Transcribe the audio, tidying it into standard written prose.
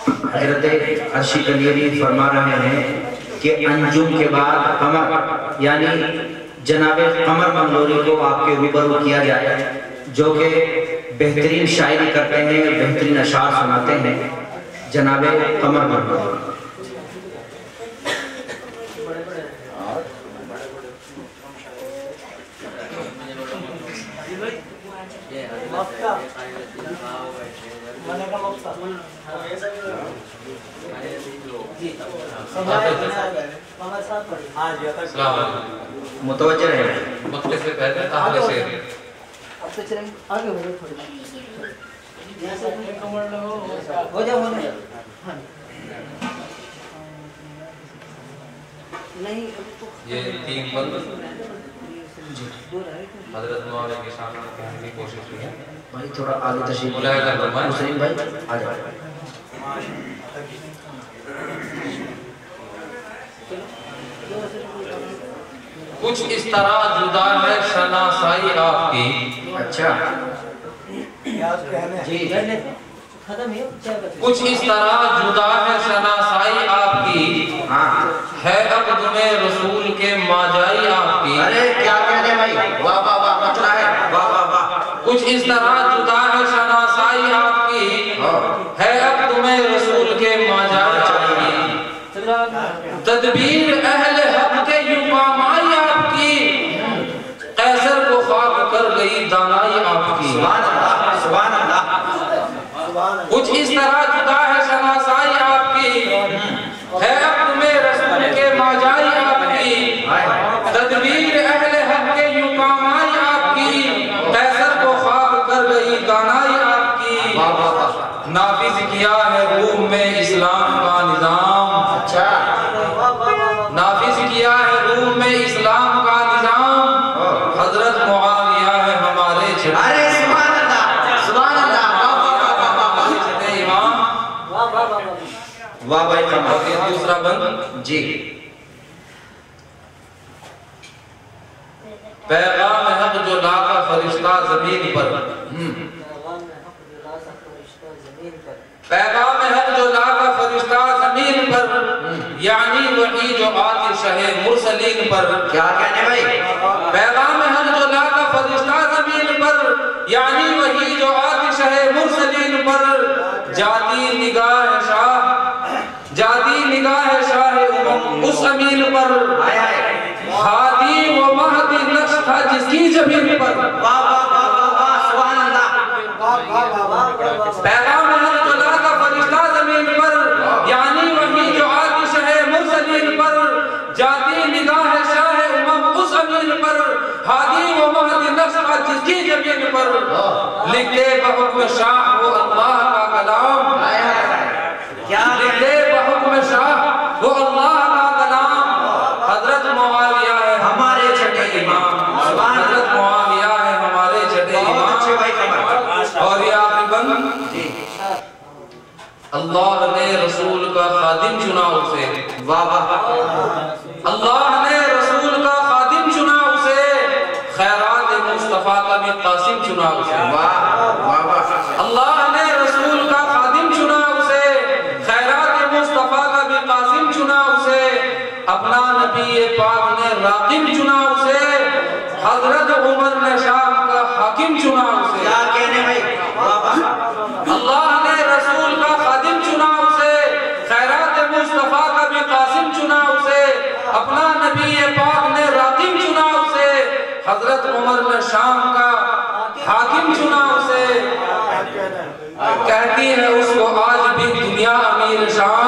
حضرت عرشی کلیری فرما رہے ہیں کہ انجم کے بعد قمر، یعنی جناب قمر منظوری کو آپ کے روبرو کیا جائے، جو کہ بہترین شاعری کرتے ہیں، بہترین اشعار سناتے ہیں، جناب قمر منظوری۔ متوجہ رہے مقطع سے پہلے آگے سے آگے ہو جاؤ یہ تین بند حضرت معاویہ کے سامنے کہنے کی کوشش کی ہے۔ بھائی تھوڑا آگے تشریف ملاحظہ فرمائیں۔ حسین بھائی آ جائیں۔ کچھ اس طرح جدا ہے شناسائی آپ کی، اچھا جی کچھ اس طرح جدا ہے شناسائی آپ کی، ہے عقد میں رسول کے ماجائی آپ کی۔ ارے کیا کہنے بھائی، واہ واہ واہ مچلا ہے، واہ واہ واہ۔ کچھ اس طرح جدا ہے شناسائی آپ کی، ہے عقد میں رسول کے ماجائی آپ کی۔ تدبیر اہل حق کے یوں کام آئی آپ کی، قیصر کو خاک کر گئی دانائی آپ کی۔ سبحان اللہ سبحان اللہ۔ کچھ اس طرح جدا ہے شناسائی آپ کی، ہے عقد میں رسول کے ماجائی آپ کی۔ تدبیر اہل حق کے یوں کام آئی آپ کی، قیصر کو خاک کر گئی دانائی آپ کی۔ نافذ کیا ہے روم میں اسلام کا نظام، نافذ کیا ہے روم میں اسلام کا نظام، حضرت معاویہ ہے ہمارے چھٹے سبحان اللہ سبحان اللہ، امام۔ واہ بھائی اور یہ دوسرا بند، جی۔ پیغام حق جو لاتا فرشتہ زمین پر، پیغام حق جو لاتا فرشتہ زمین پر، یعنی وحی جو آتی شہ مرسلین پر۔ کیا کہنے بھائی؟ پیغام حق جو لاتا فرشتہ زمین پر، یعنی وحی جو آتی شہ مرسلین پر۔ جاتی نگاہ شاہ، جاتی نگاہ شاہ امم اس امین پر، ہادی و مہدی نقش تھا جس کی جبین پر۔ واہ واہ واہ واہ سبحان اللہ۔ پیغام حق جو لاتا فرشتہ زمین پر، یعنی وحی جو آتی شہ مرسلین پر۔ جاتی نگاہ شاہ امم اس امین پر، ہادی و مہدی نقش تھا جس کی جبین پر۔ لکھتے بحکم شاہ وہ اللہ کا کلام، لکھتے بحکم شاہ وہ اللہ کا کلام، حضرت معاویہ ہے ہمارے چھٹے امام، حضرت معاویہ ہے ہمارے چھٹے امام۔ اور یہ آخری بند، اللہ نے رسول کا خادم چنا اسے، واہ واہ۔ اللہ نے رسول کا خادم چنا اسے، خیرات مصطفیٰ کا بھی قاسم چنا اسے۔ واہ واہ واہ۔ اللہ نے رسول کا خادم چنا اسے، خیرات مصطفیٰ کا بھی قاسم چنا اسے، اپنا نبی پاک نے راقم چنا اسے، حضرت عمر نے شام کا حاکم چنا اسے۔ کیا کہنے بھائی، واہ واہ۔ اللہ نے رسول کا خادم چنا اسے، خیرات مصطفیٰ کا بھی قاسم چنا اسے، اپنا نبی پاک نے راقم چنا اسے، حضرت عمر نے شام کا حاکم چنا اسے۔ کہتی ہے اس کو آج بھی دنیا امیر شام،